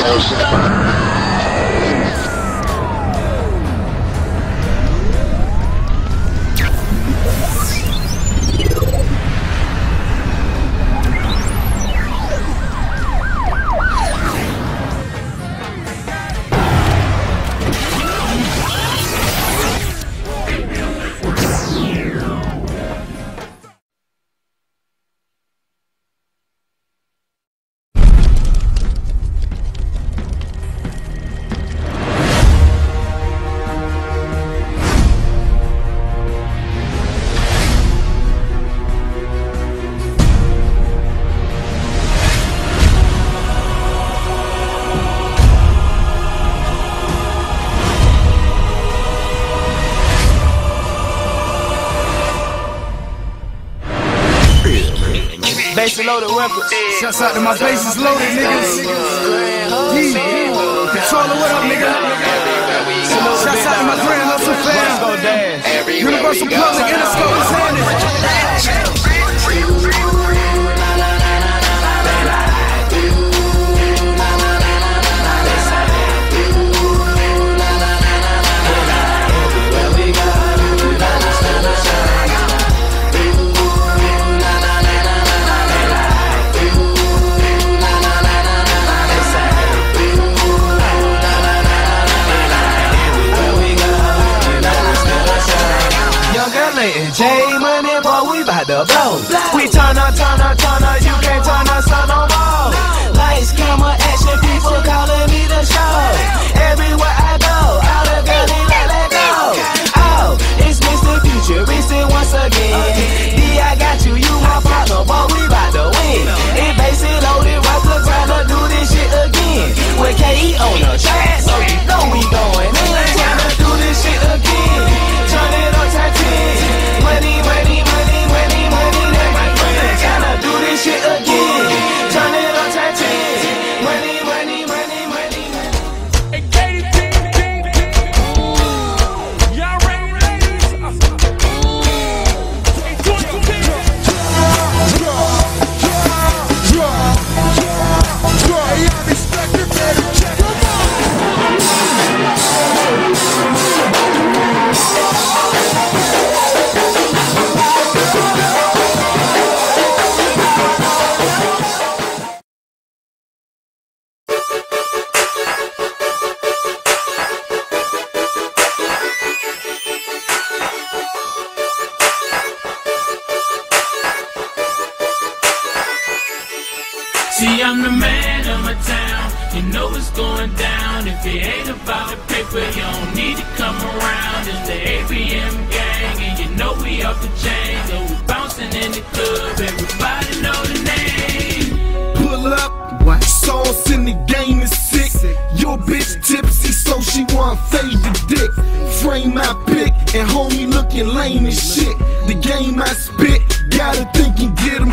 Bases Loaded Records. Shouts out to my bases loaded niggas. Controller, what up, nigga? Shouts out to my Grand Hustle fam. Universal Public Interscope is handed. J Money, boy, we bout to blow. We turn up, you can't turn us up no more. Lights, camera, action, people calling me the show. Everywhere I go, all the girls they like, let go. Oh, it's Mr. Futuristic once again. D, I got you, you my partner, boy, we bout to win. It Bases Loaded Records, trying to do this shit again. With KE on the track, so you know we going in. Trying to do this shit again. Turn it up, turn 10. Money, money, money, money, money, that's my friend. Tryna do this shit again. Turn it up, turn 10. Money, money, money, money, money. Hey, Katie, y'all ready, ladies? Hey, 2010. I respect it, baby. Check it See, I'm the man of my town. You know what's going down. If it ain't about the paper, you don't need to come around. It's the ABM gang, and you know we off the chain. So we bouncing in the club, everybody know the name. pull up, what? Sauce in the game is sick. Your bitch tipsy, so she want fade the dick. Frame my pick, and homie looking lame as shit. The game I spit, gotta think and get